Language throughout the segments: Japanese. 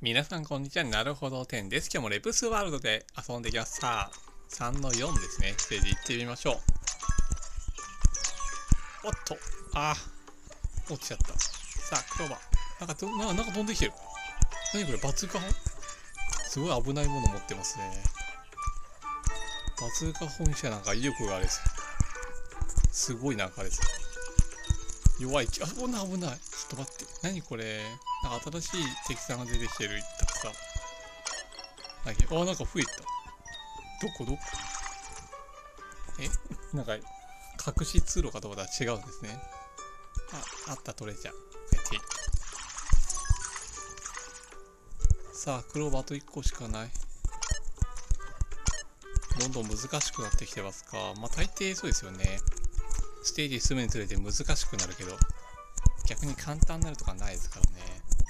皆さんこんにちは。なるほど10です。今日もレプスワールドで遊んできます。さあ、3の4ですね。ステージ行ってみましょう。おっと、落ちちゃった。さあ、クローバー。なんか飛んできてる。何これ、バズーカ砲？すごい危ないもの持ってますね。バズーカ砲にしてはなんか威力があれです。すごいなんかあれです。弱い。危ない。ちょっと待って。何これ。なんか新しい敵さんが出てきてる。たくさん。なんか増えた。どこなんか、隠し通路かと思ったら違うんですね。あった、トレジャー。さあ、クローバーあと1個しかない。どんどん難しくなってきてますか。まあ、大抵そうですよね。ステージ進むにつれて難しくなるけど、逆に簡単になるとかないですからね。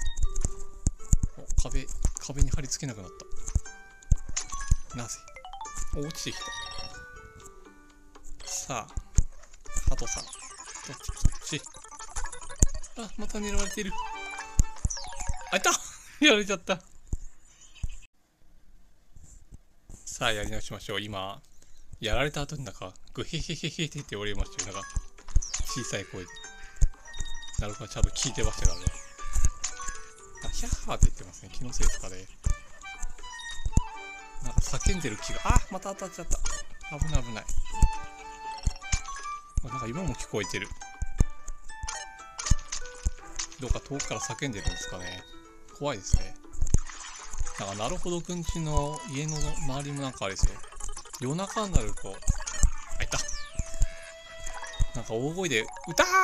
壁に貼り付けなくなった。なぜ？落ちてきた。さあ、ハトさん。こっち。また狙われている。いたやられちゃった。さあ、やり直しましょう。今、やられた後になんか、グヘヘヘヘって言っておりましたよ。なんか、小さい声で。なるほど、ちゃんと聞いてましたからね。ヒャッハーって言ってますね。気のせいですかね。なんか叫んでる気が。また当たっちゃった。危ない。なんか今も聞こえてる。どうか遠くから叫んでるんですかね。怖いですね。なんか、なるほどくんちの家の周りもなんかあれですよ。夜中になると、いた。なんか大声で、歌ー！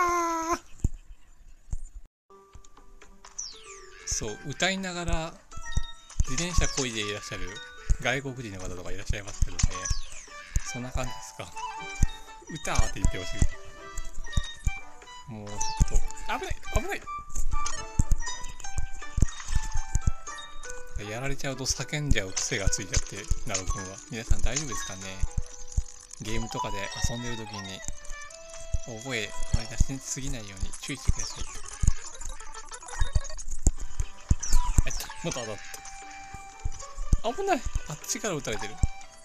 そう、歌いながら自転車漕いでいらっしゃる外国人の方とかいらっしゃいますけどね。そんな感じですか。歌ーって言ってほしい。もうちょっと、危ないやられちゃうと叫んじゃう癖がついちゃって、なるくんは。皆さん大丈夫ですかね。ゲームとかで遊んでる時に大声あまり出しすぎないように注意してください。また当たった。危ない。あっちから撃たれてる。よ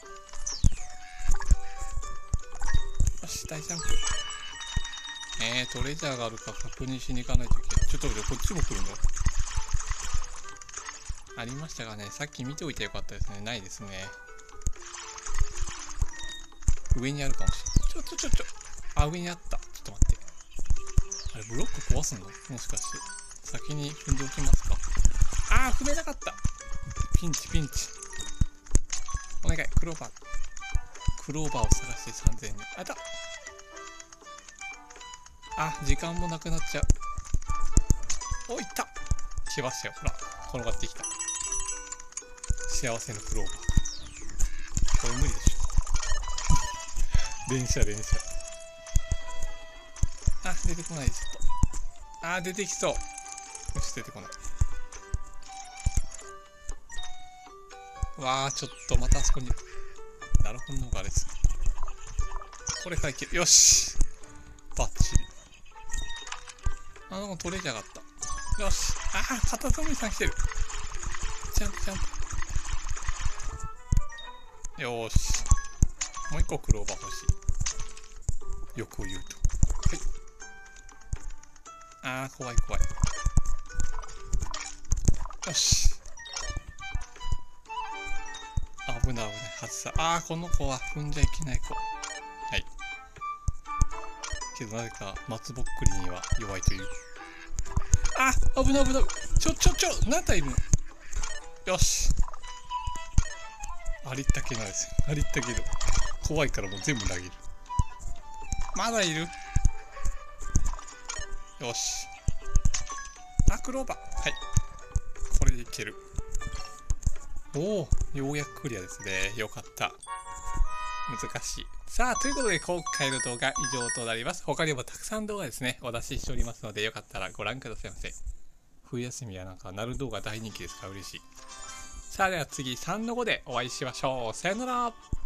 し、大ジャンプ。トレジャーがあるか確認しに行かないといけない。ちょっと待って、こっちも来るのありましたがね。さっき見ておいてよかったですね。ないですね。上にあるかもしれない。上にあった。ちょっと待って。あれ、ブロック壊すの？もしかして。先に踏んでおきますか。踏めなかった。ピンチ。お願い、クローバーを探して3000人。時間もなくなっちゃう。いった。来ましたよ。ほら、転がってきた。幸せのクローバー。これ無理でしょ。連射。出てこないです。出てきそう。よし、出てこない。ちょっとまたあそこに。なるほどのがあれです。これからいける。よし。バッチリ。トレジャーがあった。よし。カタツムリさん来てる。ジャンプ。よーし。もう一個クローバー欲しい。欲を言うと。怖い。よし。危ない。外した。この子は踏んじゃいけない子。けどなぜか松ぼっくりには弱いという。危ない。何体いるの？よし。ありったけないです。ありったけど。怖いからもう全部投げる。まだいる？よし。クローバー。これでいける。ようやくクリアですね。よかった。難しい。さあ、ということで今回の動画以上となります。他にもたくさん動画ですね、お出ししておりますので、よかったらご覧くださいませ。冬休みはなんか、なる動画大人気ですから嬉しい。さあ、では次3の5でお会いしましょう。さよなら。